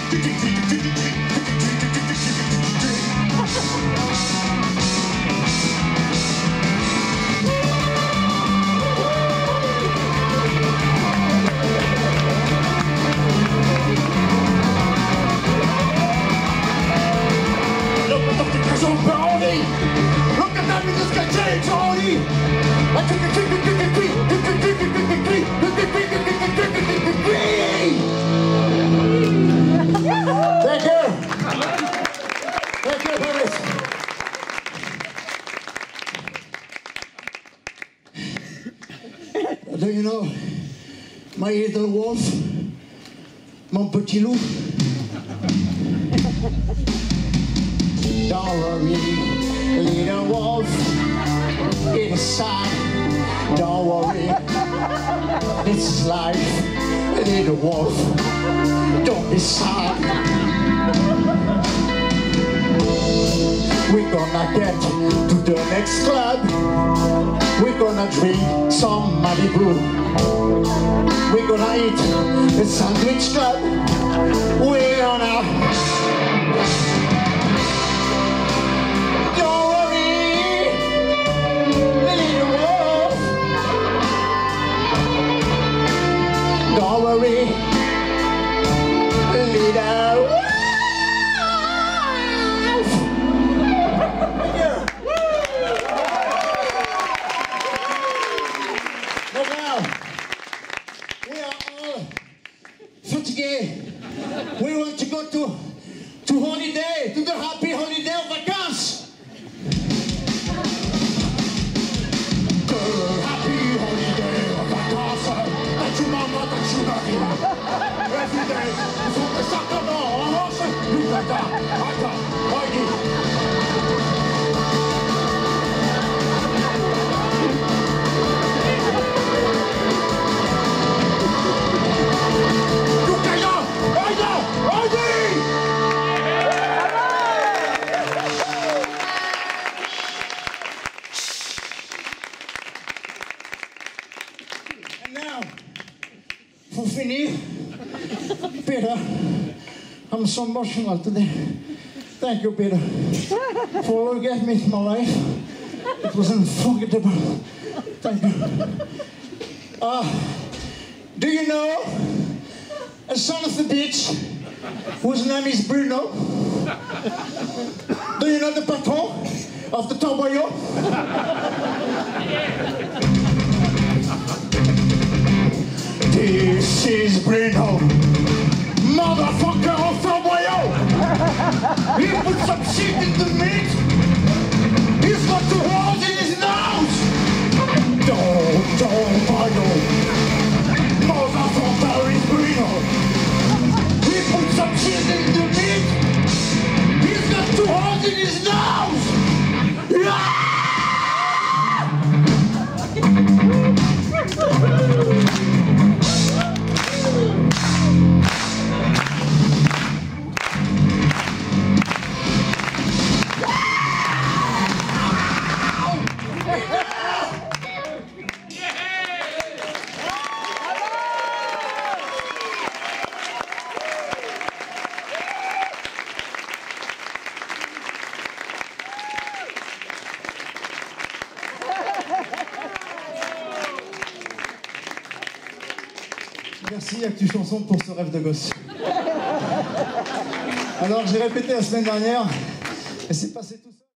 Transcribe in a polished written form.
Do you know my little wolf, mon petit loup? Don't worry, little wolf, it's sad. Don't worry, this is life. Little wolf, don't be sad. We're gonna get to the next club. We're gonna drink some Malibu. We're gonna eat a sandwich club. We're gonna... Don't worry, little wolf. Don't worry, little wolf. We want to go to holiday, to the happy holiday of vacances. The happy holiday of vacances. That you mama, that you daddy. Every day, you put the sucker on horse. You got that, for finir, Peter, I'm so emotional today. Thank you, Peter, for all you gave me in my life. It was unforgettable. Thank you. Do you know a son of the beach whose name is Bruno? Do you know the patron of the Torboyau? This is Bruno, motherfucker of Torboyau. He put some shit in the meat. He's got 2 holes in his nose. Torboyau, motherfucker is Bruno. He put some shit in the meat. He's got 2 holes in his nose. Merci Actu Chanson pour ce rêve de gosse. Alors j'ai répété la semaine dernière et c'est passé tout ça.